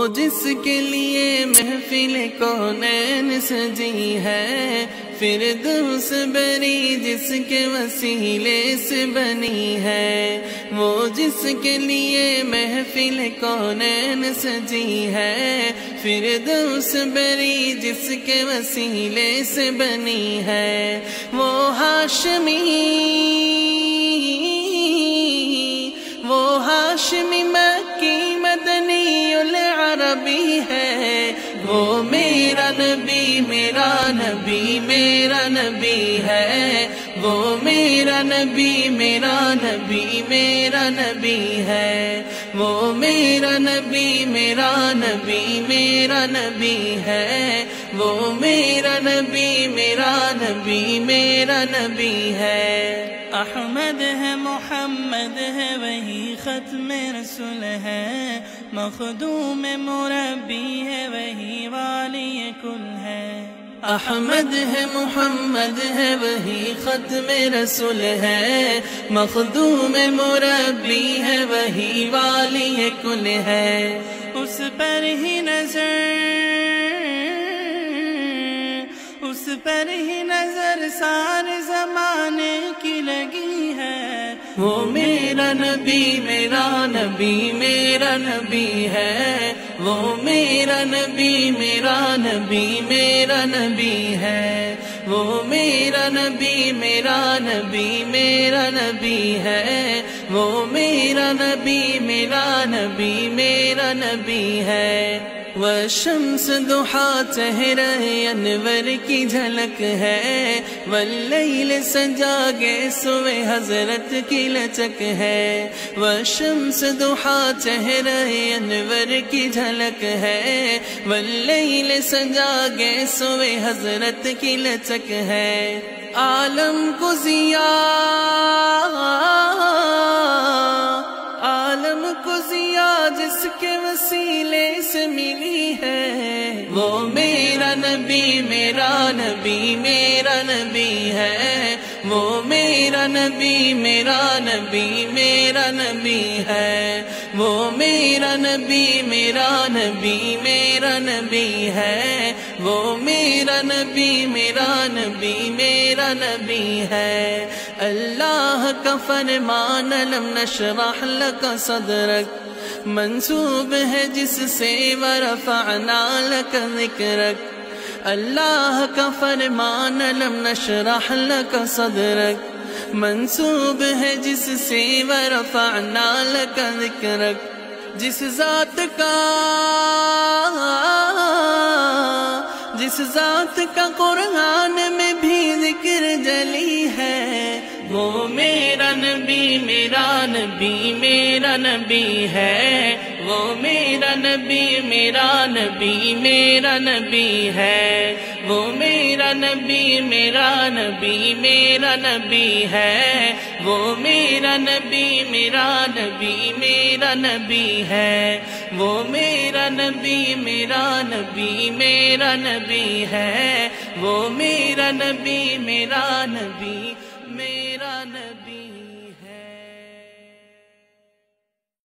جس کے لیے محفل کونین سجی ہے، فردوس بری جس کے وسیلے سے بنی ہے، وہ جس کے لیے محفل کونین سجی ہے، فردوس بری جس کے وسیلے سے بنی ہے، وہ ہاشمی مکی مدنی العربی ہے، وہ میرا نبی میرا نبی میرا نبی ہے، وہ میرا نبی میرا نبی میرا نبی ہے، وہ میرا نبی میرا نبی میرا نبی ہے، وہ میرا نبی میرا نبی میرا نبی ہے۔ احمد ہے محمد ہے وہی ختم رسول ہے، مخدوم مربی ہے وہی والی کل ہے۔ احمد ہے محمد ہے وہی ختم رسول ہے، مخدوم مربی ہے وہی والی کل ہے، اس پر ہی نظر سارے زمانے کی لگی ہے، وہ میرا نبی میرا نبی میرا نبی ہے، وہ میرا نبی میرا نبی میرا نبی ہے، وہ میرا نبی میرا نبی میرا نبی ہے، وہ میرا نبی میرا نبی میرا نبی ہے۔ والشمس ضحیٰ چہرہ انور کی جھلک ہے، واللیل سجاگے سوے حضرت کی لچک ہے، والشمس ضحیٰ چہرہ انور کی جھلک ہے، واللیل سجاگے سوے حضرت کی لچک ہے، عالم کو ضیاء جس کے وسیلے سے ملی ہے، وہ میرا نبی میرا نبی میرا نبی ہے، وہ میرا نبی میرا نبی میرا نبی ہے، وہ میرا نبی میرا نبی میرا نبی ہے، وہ میرا نبی میرا نبی میرا نبی ہے۔ اللہ کا فرمان الم نشرح لک صدرک منسوب ہے جس سے ورفعنا لک ذکرک، اللہ کا فرمان الم نشرح لک صدرک منسوب ہے جس سے ورفعنا لک ذکرک، جس ذات کا قرآن میں بھی ذکر جلی ہے، وہ میرا نبی میرا نبی میرا نبی ہے، وہ میرا نبی میرا نبی میرا نبی ہے، وہ میرا نبی میرا نبی میرا نبی ہے، وہ میرا نبی میرا نبی میرا نبی ہے، وہ میرا نبی میرا نبی میرا نبی ہے، وہ میرا نبی میرا نبی